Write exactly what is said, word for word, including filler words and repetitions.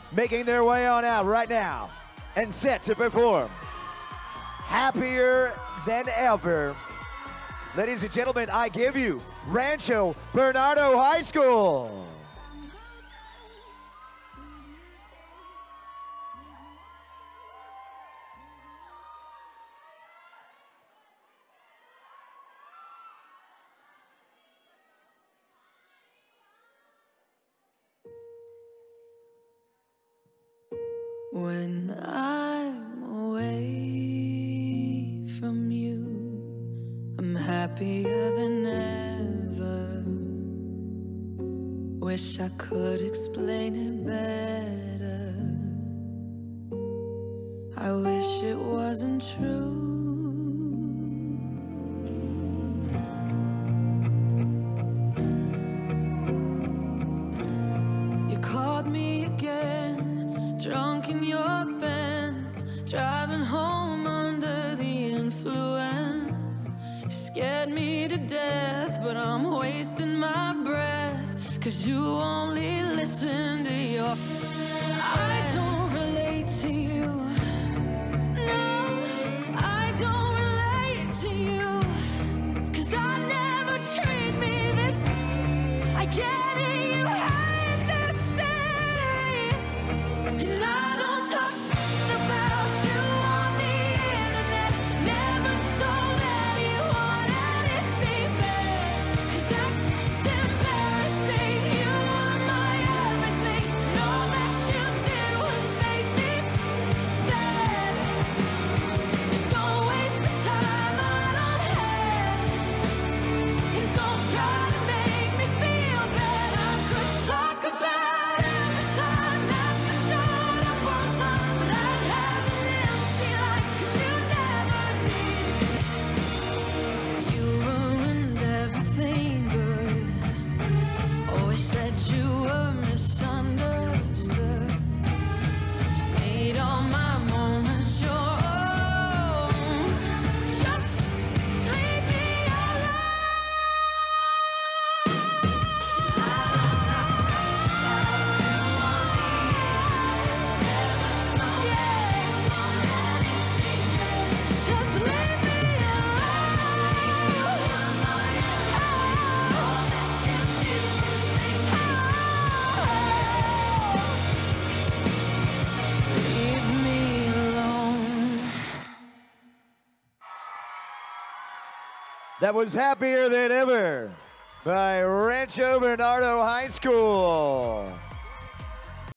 making their way on out right now and set to perform. Happier than ever. Ladies and gentlemen, I give you Rancho Bernardo High School. When I'm away from you, I'm happier than ever. Wish I could explain it better. I wish it wasn't true. You called me again, drunk in your Benz, driving home under the influence. You scared me to death, but I'm wasting my breath, 'cause you only listen to your... I don't relate to you. No, I don't relate to you, 'cause I never treat me this... I get it, you hate this city, and I don't talk about you on the internet. Never told anyone anything bad, 'cause that's embarrassing. You were my everything, and all that you did was make me sad. So don't waste the time I don't have, and don't try to make me feel bad. I could talk about every time that you showed up on time, but I'd have an empty life, 'cause you never did. You ruined everything good. Always said you were misunderstood. Made all my moments your own. Just leave me alone. Just leave me Leave me alone. That was Happier Than Ever by Rancho Bernardo High School.